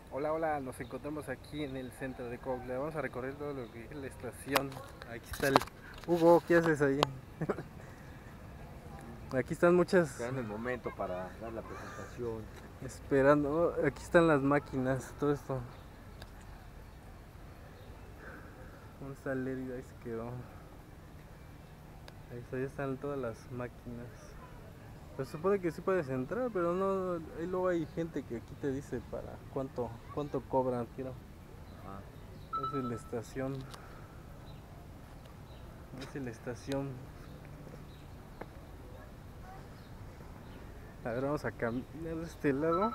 Hola, hola, nos encontramos aquí en el centro de Cuautla. Vamos a recorrer todo lo que es la estación. Aquí está el Hugo, ¿qué haces ahí? Aquí están muchas Esperando el momento para dar la presentación. esperando. Aquí están las máquinas, todo esto. ¿Dónde está Lérida? Ahí se quedó. Ahí está, ya están todas las máquinas. Pues supone que sí puedes entrar, pero no. Ahí luego hay gente que aquí te dice para cuánto cobran, quiero. Ajá. Esa es la estación. Esa es la estación. A ver, vamos a caminar de este lado.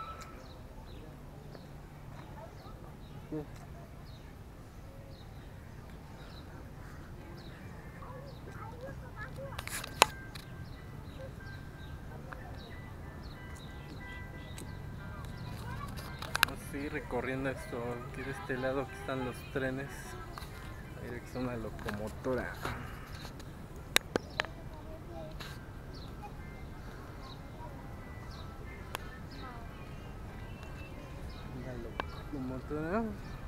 Vamos a seguir recorriendo esto. Aquí de este lado aquí están los trenes. Mira que es una locomotora. Una locomotora.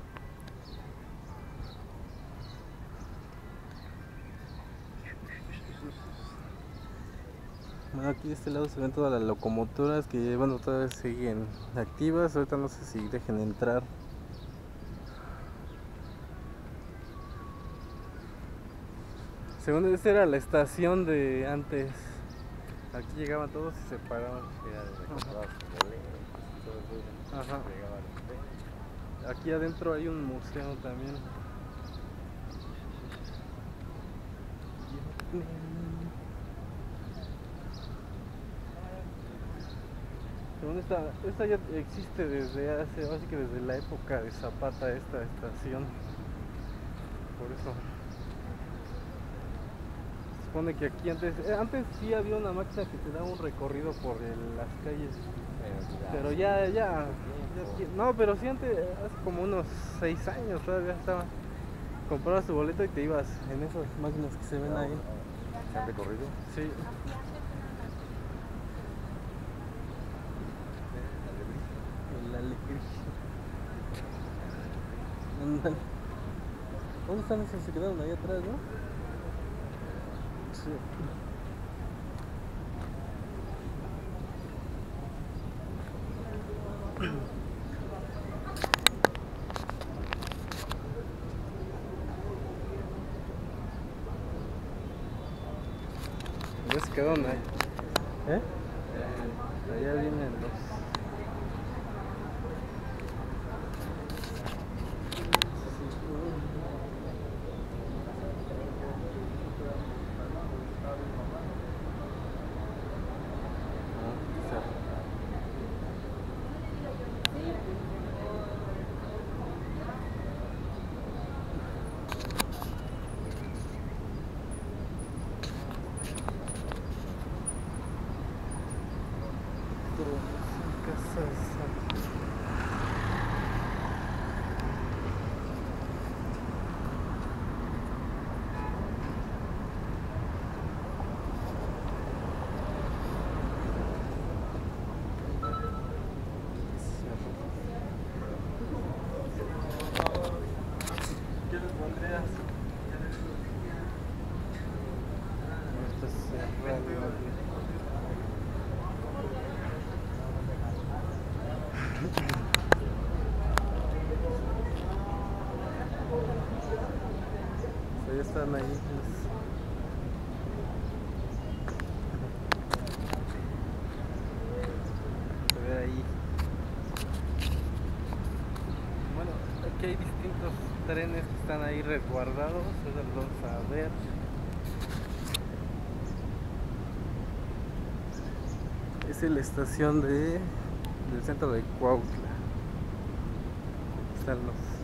Bueno, aquí de este lado se ven todas las locomotoras que, bueno, todavía siguen activas. Ahorita no sé si dejen entrar. Según esta era la estación de antes. Aquí llegaban todos y se paraban. Era donde comprabas tus boletos y todo el rollo. Ajá. Llegaba los trenes. Aquí adentro hay un museo también. Según esta ya existe desde hace, así que desde la época de Zapata esta estación. Por eso. Se supone que aquí antes sí había una máquina que te daba un recorrido por las calles. Pero no, pero sí antes, hace como unos 6 años todavía estaba. Comprabas tu boleto y te ibas en esas máquinas que se ven ahí. ¿Se han recorrido? Sí. El alegría. Ándale. ¿Dónde están esos? Se quedaron ahí atrás, ¿no? Sí. Ya se quedaron ahí. ¿Eh? Allá vienen los. ¿Qué les pondrías? Esto es cerrado. Ya están ahí. Se ve ahí. Bueno, aquí hay distintos trenes que están ahí resguardados. Ahora los vamos a ver. Es la estación del centro de Cuautla. Aquí están los